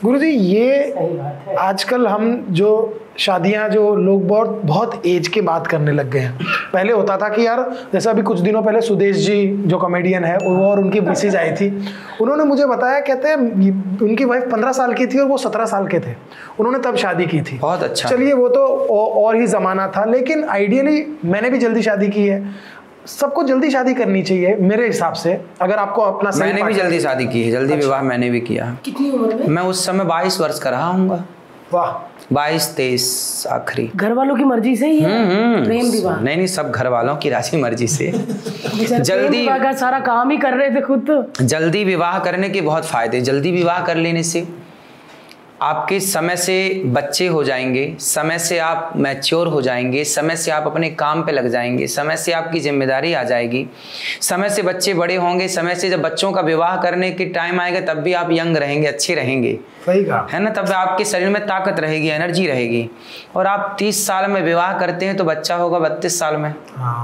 गुरुजी ये आजकल हम जो शादियां जो लोग बहुत एज के बात करने लग गए हैं। पहले होता था कि यार जैसे अभी कुछ दिनों पहले सुदेश जी जो कॉमेडियन है वो और उनकी मिसेज आई थी, उन्होंने मुझे बताया, कहते हैं उनकी वाइफ 15 साल की थी और वो 17 साल के थे, उन्होंने तब शादी की थी। बहुत अच्छा। चलिए वो तो और ही ज़माना था, लेकिन आइडियली मैंने भी जल्दी शादी की है, सबको जल्दी शादी करनी चाहिए मेरे हिसाब से। अगर आपको अपना मैंने भी जल्दी शादी की है, जल्दी विवाह मैंने भी किया। कितनी उम्र में? मैं उस समय 22 वर्ष का रहा हूँगा। वाह, 22-23 आखिरी। घर वालों की मर्जी से ही प्रेम विवाह? नहीं, सब घर वालों की राशि मर्जी से। जल्दी विवाह का सारा काम ही कर रहे थे खुद तो। जल्दी विवाह करने के बहुत फायदे। जल्दी विवाह कर लेने से आपके समय से बच्चे हो जाएंगे, समय से आप मैच्योर हो जाएंगे, समय से आप अपने काम पे लग जाएंगे, समय से आपकी जिम्मेदारी आ जाएगी, समय से बच्चे बड़े होंगे, समय से जब बच्चों का विवाह करने के टाइम आएगा तब भी आप यंग रहेंगे, अच्छे रहेंगे। सही कहा है ना, तब आपके शरीर में ताकत रहेगी, एनर्जी रहेगी। और आप 30 साल में विवाह करते हैं तो बच्चा होगा 32 साल में।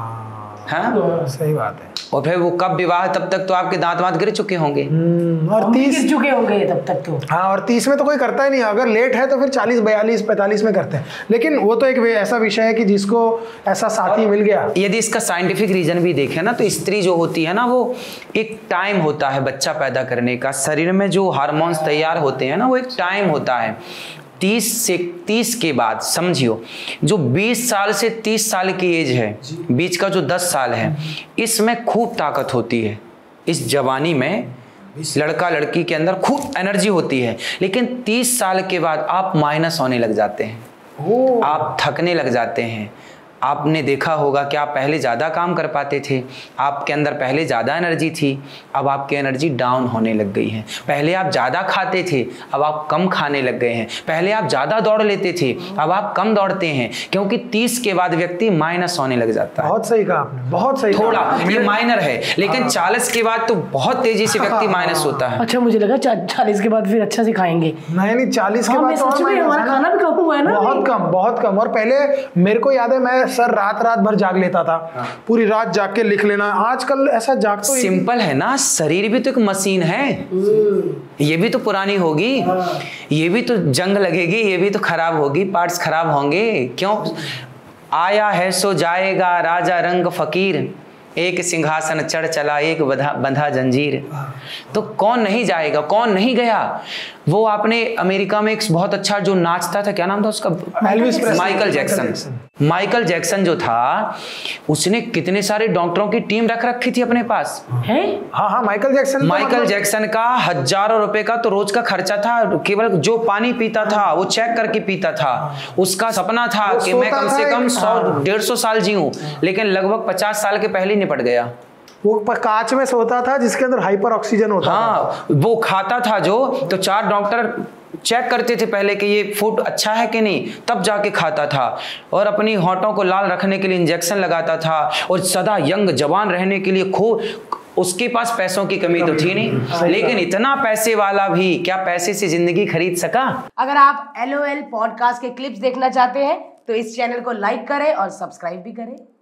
हाँ, सही बात है। और फिर वो कब विवाह, तब तक तो आपके दांत वांत गिर चुके होंगे और 30 गिर चुके होंगे तब तक तो। हाँ, और 30 में तो कोई करता ही नहीं, अगर लेट है तो फिर 40, 42, 45 में करते हैं। लेकिन वो तो एक ऐसा विषय है कि जिसको ऐसा साथी मिल गया। यदि इसका साइंटिफिक रीजन भी देखें ना, तो स्त्री जो होती है ना, वो एक टाइम होता है बच्चा पैदा करने का, शरीर में जो हार्मोन्स तैयार होते हैं ना, वो एक टाइम होता है। 30 के बाद समझियो, जो 20 साल से 30 साल की एज है, बीच का जो 10 साल है, इसमें खूब ताकत होती है। इस जवानी में लड़का लड़की के अंदर खूब एनर्जी होती है। लेकिन 30 साल के बाद आप माइनस होने लग जाते हैं, आप थकने लग जाते हैं। आपने देखा होगा कि आप पहले ज़्यादा काम कर पाते थे, आपके अंदर पहले ज़्यादा एनर्जी थी, अब आपकी एनर्जी डाउन होने लग गई है। पहले आप ज़्यादा खाते थे, अब आप कम खाने लग गए हैं। पहले आप ज़्यादा दौड़ लेते थे, अब आप कम दौड़ते हैं, क्योंकि 30 के बाद व्यक्ति माइनस होने लग जाता है। बहुत सही कहा आपने, बहुत सही। थोड़ा ये माइनर है, लेकिन 40 के बाद तो बहुत तेजी से व्यक्ति माइनस होता है। अच्छा, मुझे लगा 40 के बाद फिर अच्छा से खाएंगे। नहीं, 40 के बाद हमारा खाना भी कम हुआ है ना, बहुत कम। और पहले मेरे को याद है, मैं सर रात भर जाग लेता था, पूरी रात जाग के लिख लेना। आजकल ऐसा जाग तो सिंपल है ना, शरीर भी तो एक मशीन है, ये भी तो पुरानी होगी, ये भी तो जंग लगेगी, ये भी तो खराब होगी, पार्ट्स खराब होंगे। क्यों? आया है सो जाएगा, राजा रंग फकीर, एक सिंहासन चढ़ चला, एक बंधा जंजीर। तो कौन नहीं जाएगा, कौन नहीं गया? वो आपने अमेरिका में एक बहुत अच्छा जो नाचता था, क्या नाम था उसका? Michael Jackson. माइकल जैक्सन जो था, उसने कितने सारे डॉक्टरों की टीम रख रखी थी अपने पास है। हाँ, माइकल जैक्सन का हजारों रुपए का तो रोज का खर्चा था। केवल जो पानी पीता था वो चेक करके पीता था। उसका सपना था कि मैं कम से कम 100-150 साल जीऊं, लेकिन लगभग 50 साल के पहले निपट गया। वो कांच में सोता था जिसके अंदर हाइपर ऑक्सीजन होता था। वो खाता था जो, तो 4 डॉक्टर चेक करते थे पहले कि ये फूड अच्छा है कि नहीं, तब जाके खाता था। और अपनी होंठों को लाल रखने के लिए इंजेक्शन लगाता था, और सदा यंग जवान रहने के लिए खूब। उसके पास पैसों की कमी तो थी नहीं, लेकिन इतना पैसे वाला भी क्या पैसे से जिंदगी खरीद सका? अगर आप LOL पॉडकास्ट के क्लिप्स देखना चाहते हैं तो इस चैनल को लाइक करें और सब्सक्राइब भी करें।